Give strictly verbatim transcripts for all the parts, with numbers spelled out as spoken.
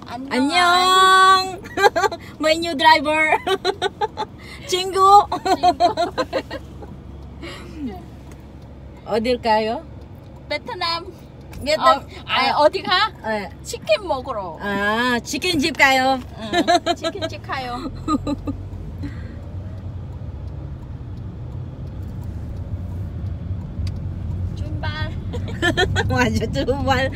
안녕. 안녕. My new driver. 친구. 어딜 가요? 베트남. 베트남. 어, 아, 어디 가? 네. 치킨 먹으러. 아, 치킨집 가요. 응, 치킨집 가요. 출발. 맞아, 출발.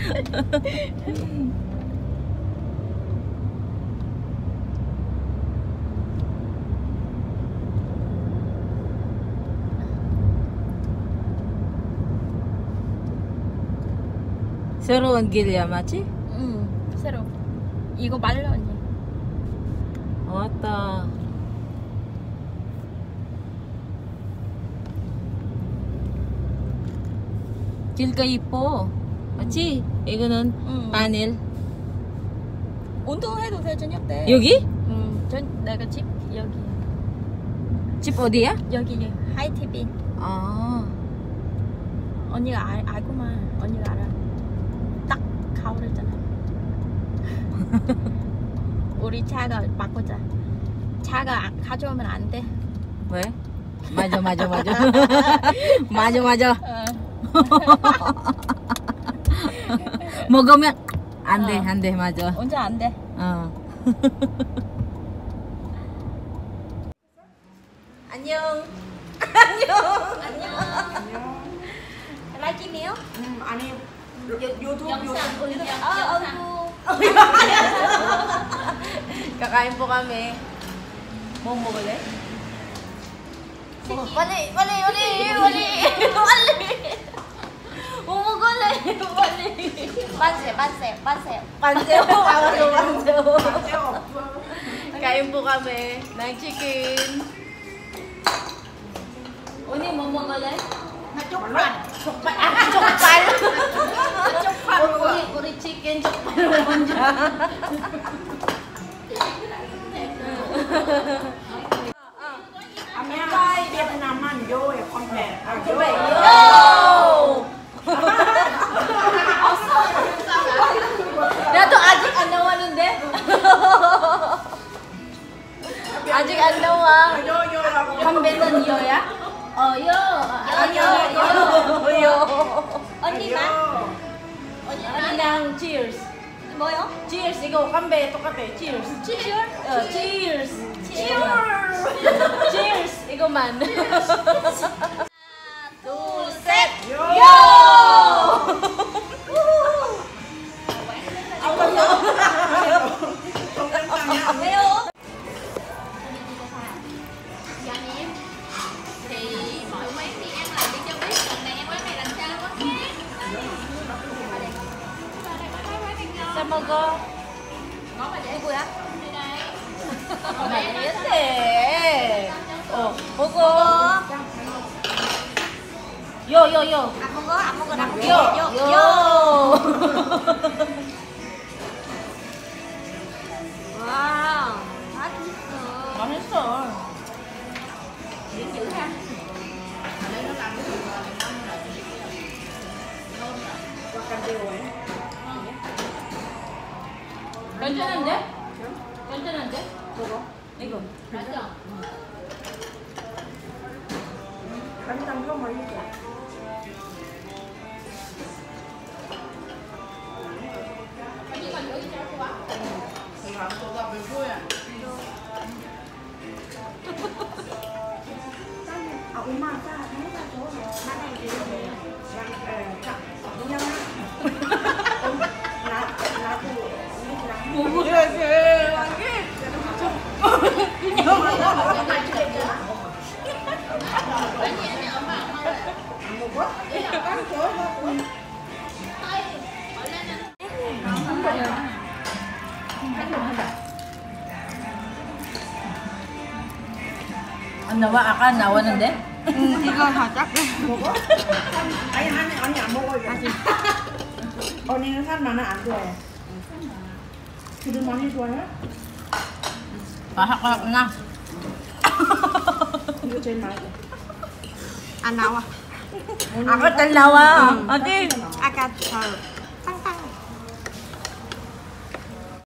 새로운 길이야, 맞지? 응, 새로. 이거 말려 언니. 왔다. 길가 이뻐, 맞지? 이거는 응. 마늘. 운동해도 돼 저녁 때. 여기? 응, 전 내가 집 여기. 집 어디야? 여기 하이티빈. 아, 언니가 알, 알고만. 언니가 알아. 딱 가오랬잖아. 우리 차가 바꾸자. 차가 안- 가져오면 안 돼. 왜? 맞아, 맞아, 맞아. 맞아, 맞아. 어. 먹으면 안 돼, 어. 안 돼, 맞아. 언제 안 돼? 어. 안녕. 안녕. 라이키미요? 음, 아니 유, 유튜브 영상 유튜브 올려. 아, 아이고. Kakain po kami. Mau 먹을래? 뭐, 빨리, 빨리, 빨리, 빨리, 빨리. 뭐 먹을래? 빨리. 만세, 만세, 만세. Pansew, awas mo pansew. 없어. Kain po kami ng chicken. Uni, mo 먹을래? 나 쪽팔. 족발. 아, 족발. 족발. 우리, 우리 치킨 족발 먼저. 아메리카 베트남만 요에 컴백. 아, 요. 요! 나도 아직 안 나왔는데? 아직 안 나와. 요 요라고. 컴백은 요야? 어, 요. 아, 요, 요, 요. 언니만? 요. 언니랑 cheers. 뭐요? Cheers. 이거 컴백 똑같아. Cheers. 치즈? 어, cheers. 치즈. Cheers. 이거만. 둘, 셋. 요. 요! 왜요? Chào anh em. Thì mỗi quán đi ăn lại đi cho biết lần này ăn quán này lần sau quán khác. 잘 먹어. Món mà để 누구야? đây đây. 아니한테. 어, 먹어. 요, 요, 요. 안 먹어? 안 먹어? 안 먹어? 요, 요, 요. 와우. 맛있어. 맛있어. dữ ha. 괜찮은데? 괜찮은데? 먹어. 이거. 맛있어. 간장 좀 올리자. Chỉ còn giữ cho cô ạ. 아, 엄마 자, 내가 줘. 나는 이제 에, 자, 그냥 나 나도 우리랑 먹어야지. 안 먹어? 깐 줘. 안 나와? 아까 안 나왔는데? 응, 이거 살짝. 먹어? 아니 아니 아니 안 먹어 이거. 언니는 살 많아 안 좋아해. 기름 많이 좋아해? 맛있구나. 이거 제일 맛있어. 안 나와. 아까 잘 나와. 어디? 아까 저